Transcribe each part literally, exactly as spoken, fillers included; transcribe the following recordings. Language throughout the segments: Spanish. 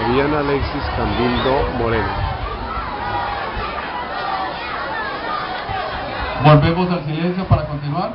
Fabián Alexis Cambindo Moreno. Volvemos al silencio para continuar.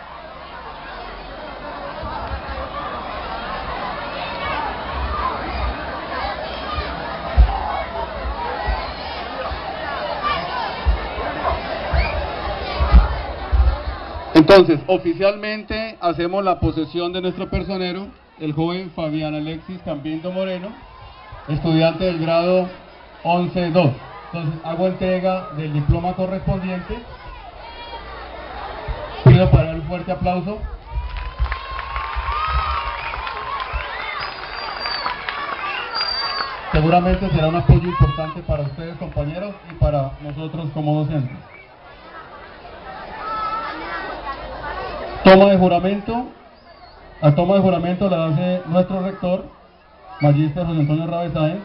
Entonces, oficialmente hacemos la posesión de nuestro personero, el joven Fabián Alexis Cambindo Moreno, estudiante del grado once dos. Entonces, hago entrega del diploma correspondiente. Pido para él un fuerte aplauso. Seguramente será un apoyo importante para ustedes, compañeros, y para nosotros como docentes. Toma de juramento. La toma de juramento la hace nuestro rector, Magíster José Antonio Rabe Sáenz.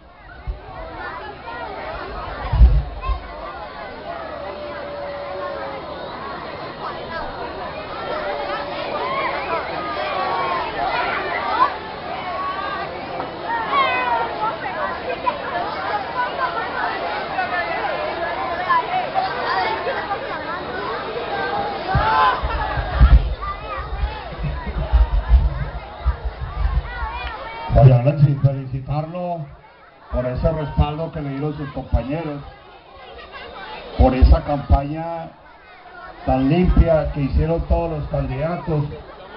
Fabián Alexis, felicitarlo por ese respaldo que le dieron sus compañeros, por esa campaña tan limpia que hicieron todos los candidatos,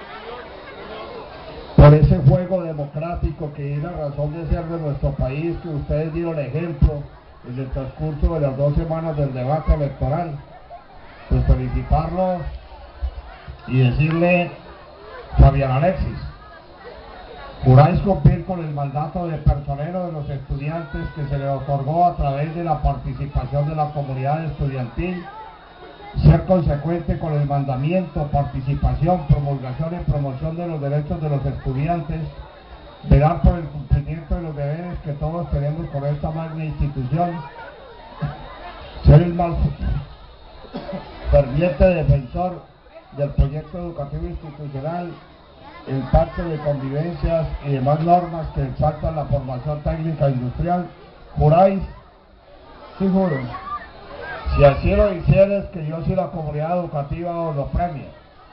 por ese juego democrático que es la razón de ser de nuestro país, que ustedes dieron ejemplo en el transcurso de las dos semanas del debate electoral. Pues felicitarlo y decirle: Fabián Alexis, juráis cumplir con el mandato de personero de los estudiantes que se le otorgó a través de la participación de la comunidad estudiantil, ser consecuente con el mandamiento, participación, promulgación y promoción de los derechos de los estudiantes, velar por el cumplimiento de los deberes que todos tenemos con esta magna institución, ser el más ferviente defensor del proyecto educativo institucional, el pacto de convivencias y demás normas que exaltan la formación técnica industrial. ¿Juráis? Sí, juro. Si así lo hicieres, que yo si la comunidad educativa os lo premie.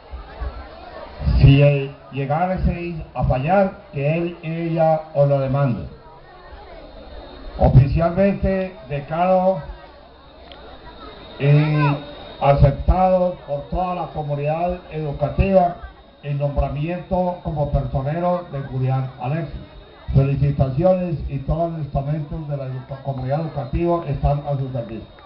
Si eh, llegareis a fallar, que él ella os lo demande. Oficialmente declaro y aceptado por toda la comunidad educativa el nombramiento como personero de Fabián Alexis. Felicitaciones, y todos los estamentos de la comunidad educativa están a su servicio.